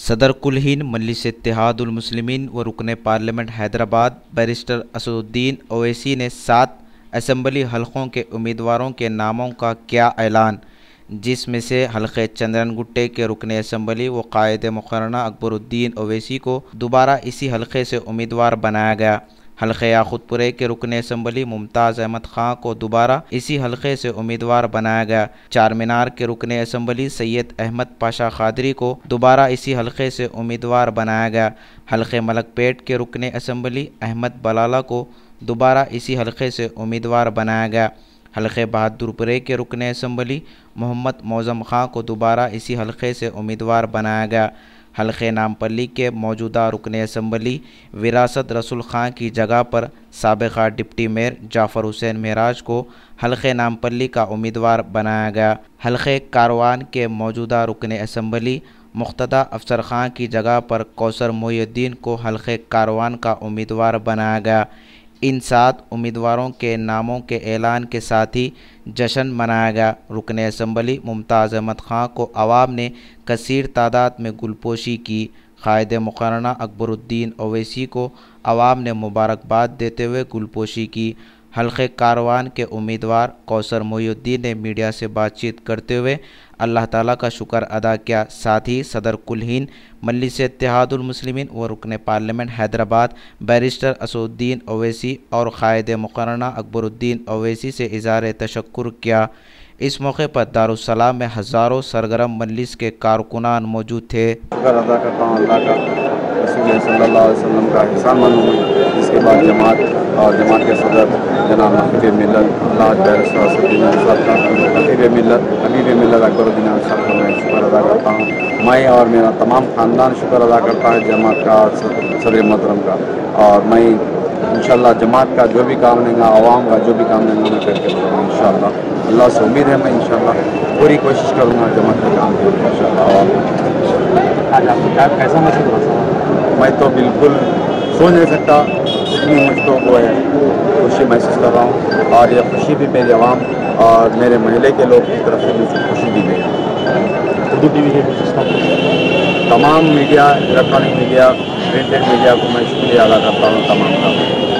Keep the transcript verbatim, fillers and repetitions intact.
सदर कुल-हिंद मजलिस-ए-इत्तेहादुल मुस्लिमीन व रुकन पार्लियामेंट हैदराबाद बैरिस्टर असदुद्दीन ओवैसी ने सात असम्बली हलकों के उम्मीदवारों के नामों का किया ऐलान, जिसमें से हल्के चंद्रयंगुट्टे के रुकन असम्बली व कायद मुकर्रर अकबरुद्दीन ओवैसी को दोबारा इसी हल्के से उम्मीदवार बनाया गया। हल्के याकुतपुरे के रुकन असम्बली मुमताज़ अहमद खां को दोबारा इसी हल्के से उम्मीदवार बनाया गया। चारमीनार के रुकन असम्बली सैयद अहमद पाशा कादरी को दोबारा इसी हल्के से उम्मीदवार बनाया गया। हल्के मलकपेट के रुकन असम्बली अहमद बलाला को दोबारा इसी हल्के से उम्मीदवार बनाया गया। हल्के बहादुरपुरे के रुकन असम्बली मोहम्मद मोअज़्ज़म खां को दोबारा इसी हल्के से उम्मीदवार बनाया गया। हल्के नामपल्ली के मौजूदा रुकन असम्बली विरासत रसूल खां की जगह पर साबिक़ा डिप्टी मेयर जाफ़र हुसैन मेराज को हल्के नामपल्ली का उम्मीदवार बनाया गया। हल्के कारवान के मौजूदा रुकन असम्बली मुख्तदा अफसर खां की जगह पर कौसर मोहिउद्दीन को हल्के कारवान का उम्मीदवार बनाया गया। इन सात उम्मीदवारों के नामों के ऐलान के साथ ही जश्न मनाया गया। रुकन असम्बली मुमताज़ अहमद खां को अवाम ने कसीर तादाद में गुलपोशी की। कायद मुकर्रर अकबरुद्दीन ओवैसी को अवाम ने मुबारकबाद देते हुए गुलपोशी की। हल्के कारवान के उम्मीदवार कौसर मोहिउद्दीन ने मीडिया से बातचीत करते हुए अल्लाह ताला का शुक्र अदा किया। साथ ही सदर कुल-हिंद मजलिस-ए-इत्तेहादुल मुस्लिमीन व रुकन पार्लियामेंट हैदराबाद बैरिस्टर असदुद्दीन ओवैसी और कायद मुकर्रर अकबरुद्दीन ओवैसी से इज़हार तशक्कुर किया। इस मौके पर दारुस्सलाम में हज़ारों सरगर्म मजलिस के कारकुनान मौजूद थे। शुक्र अदा करता हूँ अल्लाह का, रसूल सल्लल्लाहु अलैहि वसल्लम का एहसान मानूँ। इसके बाद जमात और जमात के सदर जनाब खतीब मिल्लत अल्लाह बैरिस्टर असदुद्दीन साहब का, खतीब मिल्लत हबीब मिल्लत अकबरुद्दीन साहब का मैं शुक्र अदा करता हूँ। मैं और मेरा तमाम ख़ानदान शुक्र अदा करता है जमात का, सदर मोहतरम का। और मैं इंशाअल्लाह जमात का जो भी काम रहेगा, आवाम का जो भी काम रहेगा मैं करके बताऊँगा इंशाअल्लाह। अल्लाह से उम्मीद है मैं इंशाअल्लाह पूरी कोशिश करूँगा जमात का काम करूँगा इंशाअल्लाह। आज आपको कैसा महसूस हो रहा है? मैं तो बिल्कुल सोच नहीं सकता, इतनी मुझको वो है खुशी महसूस कर रहा हूँ। और ये खुशी भी मेरी आवाम और मेरे महल्ले के लोग की तरफ से मुझको खुशी दी गई। उर्दू टी वी के तमाम media, electronic media, printed media को मैं शुक्रिया अदा करता हूँ तमाम का।